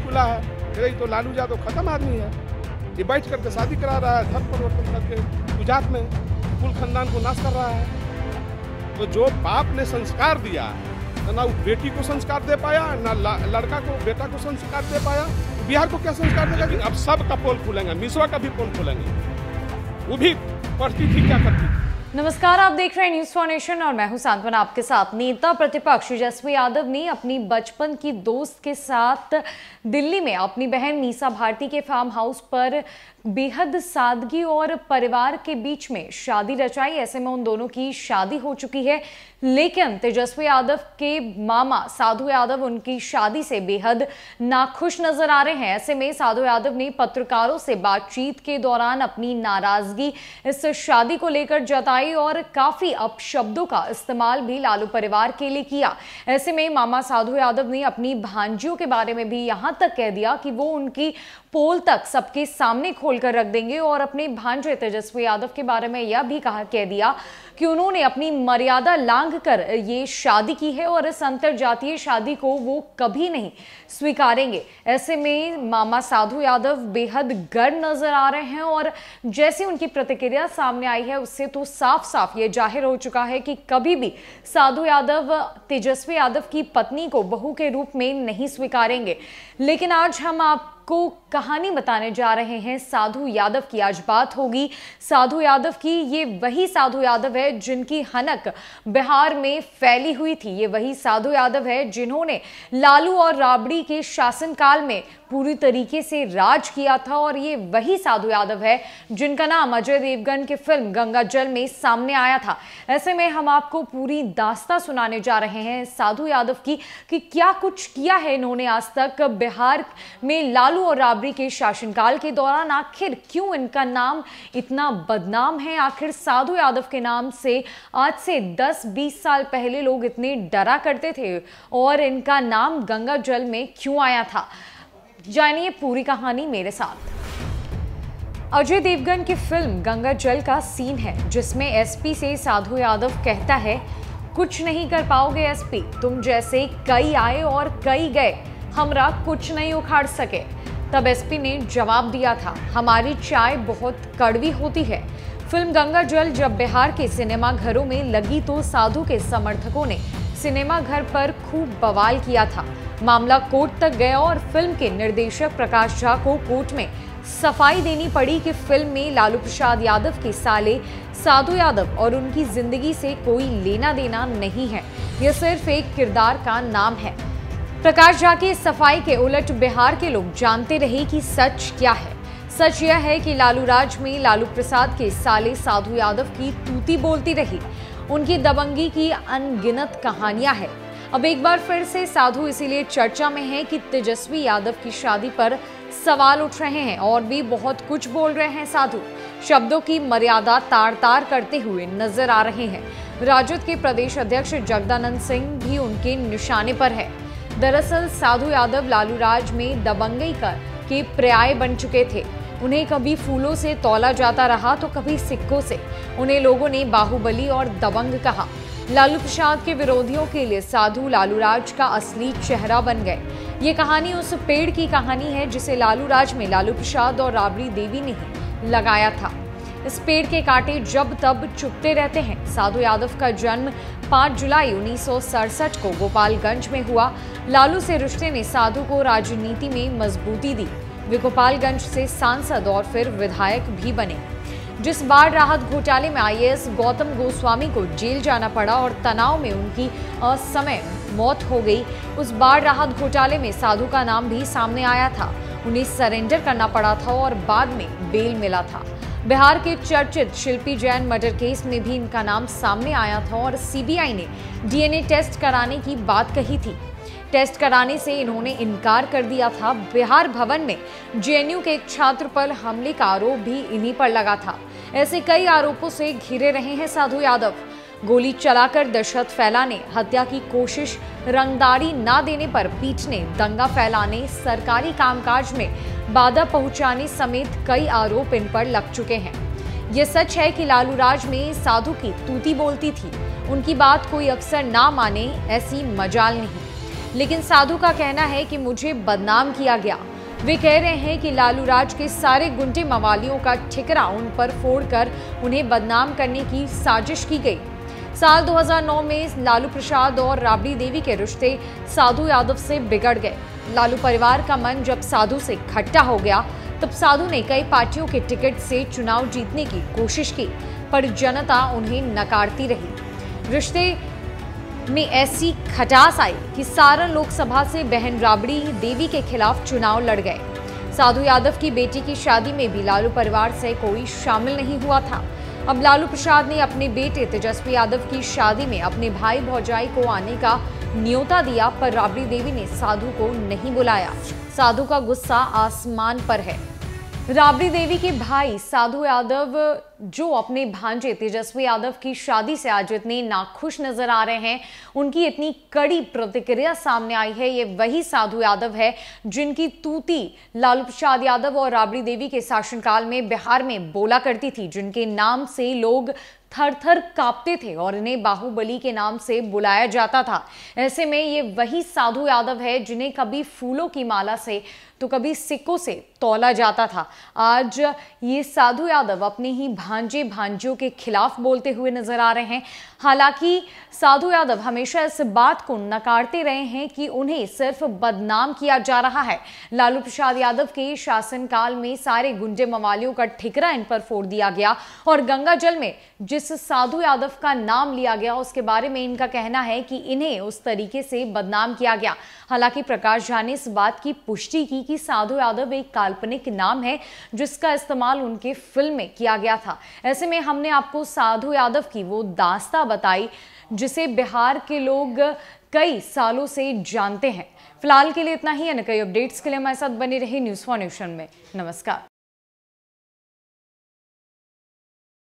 चूल्हा है, ये तो लालू यादव खत्म आदमी है, ये बैठ करके शादी करा रहा है, धर्म परिवर्तन करके गुजरात में कुल खानदान को नाश कर रहा है। तो जो बाप ने संस्कार दिया ना वो बेटी को संस्कार दे पाया, ना लड़का को बेटा को संस्कार दे पाया, बिहार को क्या संस्कार देगा? लेकिन अब सबका पोल खुलेंगे, मिसवा का भी पोल खुलेंगे। वो भी पढ़ती थी क्या करती थी। नमस्कार, आप देख रहे हैं न्यूज़ फॉर नेशन और मैं हूं सांत्वना आपके साथ। नेता प्रतिपक्ष तेजस्वी यादव ने अपनी बचपन की दोस्त के साथ दिल्ली में अपनी बहन मीसा भारती के फार्म हाउस पर बेहद सादगी और परिवार के बीच में शादी रचाई। ऐसे में उन दोनों की शादी हो चुकी है, लेकिन तेजस्वी यादव के मामा साधु यादव उनकी शादी से बेहद नाखुश नजर आ रहे हैं। ऐसे में साधु यादव ने पत्रकारों से बातचीत के दौरान अपनी नाराजगी इस शादी को लेकर जताई और काफी अपशब्दों का इस्तेमाल भी लालू परिवार के लिए किया। ऐसे में मामा साधु यादव ने अपनी भांजियों के बारे में भी यहां तक कह दिया कि वो उनकी पोल तक सबके सामने खोलकर रख देंगे और अपने भांजे तेजस्वी यादव के बारे में यह भी कह दिया कि उन्होंने अपनी मर्यादा लांघकर ये शादी की है और इस अंतरजातीय शादी को वो कभी नहीं स्वीकारेंगे। ऐसे में मामा साधु यादव बेहद गर्म नजर आ रहे हैं और जैसे उनकी प्रतिक्रिया सामने आई है उससे तो साफ साफ ये जाहिर हो चुका है कि कभी भी साधु यादव तेजस्वी यादव की पत्नी को बहू के रूप में नहीं स्वीकारेंगे। लेकिन आज हम आपको कहानी बताने जा रहे हैं साधु यादव की। आज बात होगी साधु यादव की। ये वही साधु यादव है जिनकी हनक बिहार में फैली हुई थी। ये वही साधु यादव है जिन्होंने लालू और राबड़ी के शासनकाल में पूरी तरीके से राज किया था और ये वही साधु यादव है जिनका नाम अजय देवगन की फिल्म गंगा जल में सामने आया था। ऐसे में हम आपको पूरी दास्तां सुनाने जा रहे हैं साधु यादव की कि क्या कुछ किया है इन्होंने आज तक बिहार में लालू और राबड़ी के शासनकाल के दौरान। आखिर क्यों इनका नाम इतना बदनाम है, आखिर साधु यादव के नाम से आज से 10-20 साल पहले लोग इतने डरा करते थे और इनका नाम गंगा जल में क्यों आया था। जानिए पूरी कहानी मेरे साथ। अजय देवगन की फिल्म गंगा जल का सीन है जिसमें एसपी से साधु यादव कहता है, कुछ नहीं कर पाओगे एसपी, तुम जैसे कई आए और कई गए, हमरा कुछ नहीं उखाड़ सके। तब एसपी ने जवाब दिया था, हमारी चाय बहुत कड़वी होती है। फिल्म गंगा जल जब बिहार के सिनेमा घरों में लगी तो साधु के समर्थकों ने सिनेमा घर पर खूब बवाल किया था। मामला कोर्ट तक गया और फिल्म के निर्देशक प्रकाश झा को कोर्ट में सफाई देनी पड़ी कि फिल्म में लालू प्रसाद यादव के साले साधु यादव और उनकी जिंदगी से कोई लेना देना नहीं है, यह सिर्फ एक किरदार का नाम है। प्रकाश झा की सफाई के उलट बिहार के लोग जानते रहे कि सच क्या है। सच यह है कि लालू राज में लालू प्रसाद के साले साधु यादव की तूती बोलती रही। उनकी दबंगी की अनगिनत कहानियां हैं। अब एक बार फिर से साधु इसीलिए चर्चा में है कि तेजस्वी यादव की शादी पर सवाल उठ रहे हैं और भी बहुत कुछ बोल रहे हैं। साधु शब्दों की मर्यादा तार तार करते हुए नजर आ रहे हैं। राजद के प्रदेश अध्यक्ष जगदानंद सिंह भी उनके निशाने पर है। दरअसल साधु यादव लालू राज में दबंगई के पर्याय बन चुके थे। उन्हें कभी फूलों से तौला जाता रहा तो कभी सिक्कों से। उन्हें लोगों ने बाहुबली और दबंग कहा। लालू प्रसाद के विरोधियों के लिए साधु लालू राज का असली चेहरा बन गए। ये कहानी उस पेड़ की कहानी है जिसे लालू राज में लालू प्रसाद और राबड़ी देवी ने ही लगाया था। इस पेड़ के कांटे जब तब चुभते रहते हैं। साधु यादव का जन्म 5 जुलाई 1967 को गोपालगंज में हुआ। लालू से रिश्ते ने साधु को राजनीति में मजबूती दी। वे गोपालगंज से सांसद और फिर विधायक भी बने। जिस बाढ़ राहत घोटाले में आईएएस गौतम गोस्वामी को जेल जाना पड़ा और तनाव में उनकी असमय मौत हो गई, उस बाढ़ राहत घोटाले में साधु का नाम भी सामने आया था। उन्हें सरेंडर करना पड़ा था और बाद में बेल मिला था। बिहार के चर्चित शिल्पी जैन मर्डर केस में भी इनका नाम सामने आया था और सीबीआई ने डीएनए टेस्ट कराने की बात कही थी। टेस्ट कराने से इन्होंने इनकार कर दिया था। बिहार भवन में जेएनयू के एक छात्र पर हमले का आरोप भी इन्हीं पर लगा था। ऐसे कई आरोपों से घिरे रहे हैं साधु यादव। गोली चलाकर दहशत फैलाने, हत्या की कोशिश, रंगदारी ना देने पर पीटने, दंगा फैलाने, सरकारी कामकाज में बाधा पहुंचाने समेत कई आरोप इन पर लग चुके हैं। ये सच है कि लालू राज में साधु की तूती बोलती थी। उनकी बात कोई अक्सर ना माने ऐसी मजाल नहीं। लेकिन साधु का कहना है कि मुझे बदनाम किया गया। वे कह रहे हैं कि लालू राज के सारे गुंडे मवालियों का ठिकरा उन पर फोड़कर उन्हें बदनाम करने की साजिश की गई। साल 2009 में लालू प्रसाद और राबड़ी देवी के रिश्ते साधु यादव से बिगड़ गए। लालू परिवार का मन जब साधु से खट्टा हो गया, तब साधु ने कई पार्टियों के टिकट से चुनाव जीतने की कोशिश की, पर जनता उन्हें नकारती रही। रिश्ते में ऐसी खटास आई कि सारण लोकसभा से बहन राबड़ी देवी के खिलाफ चुनाव लड़ गए। साधु यादव की बेटी की शादी में भी लालू परिवार से कोई शामिल नहीं हुआ था। अब लालू प्रसाद ने अपने बेटे तेजस्वी यादव की शादी में अपने भाई भौजाई को आने का न्योता दिया, पर राबड़ी देवी ने साधु को नहीं बुलाया। साधु का गुस्सा आसमान पर है। राबड़ी देवी के भाई साधु यादव, जो अपने भांजे तेजस्वी यादव की शादी से आज इतने नाखुश नजर आ रहे हैं, उनकी इतनी कड़ी प्रतिक्रिया सामने आई है। ये वही साधु यादव है जिनकी तूती लालू प्रसाद यादव और राबड़ी देवी के शासनकाल में बिहार में बोला करती थी, जिनके नाम से लोग थर थर कांपते थे और इन्हें बाहुबली के नाम से बुलाया जाता था। ऐसे में ये वही साधु यादव है जिन्हें कभी फूलों की माला से तो कभी सिक्कों से तौला जाता था। आज ये साधु यादव अपने ही भांजे भांजियों के खिलाफ बोलते हुए नजर आ रहे हैं। हालांकि साधु यादव हमेशा इस बात को नकारते रहे हैं कि उन्हें सिर्फ बदनाम किया जा रहा है। लालू प्रसाद यादव के शासनकाल में सारे गुंडे मवालियों का ठिकरा इन पर फोड़ दिया गया और गंगा जल में जिस साधु यादव का नाम लिया गया उसके बारे में इनका कहना है कि इन्हें उस तरीके से बदनाम किया गया। हालांकि प्रकाश झा ने इस बात की पुष्टि की कि साधु यादव एक काल्पनिक नाम है जिसका इस्तेमाल उनके फिल्म में किया गया था। ऐसे में हमने आपको साधु यादव की वो दास्तां बताई जिसे बिहार के लोग कई सालों से जानते हैं। फिलहाल के लिए इतना ही। अन्य कई अपडेट्स के लिए हमारे साथ बने रहे न्यूज़ फॉर नेशन में। नमस्कार।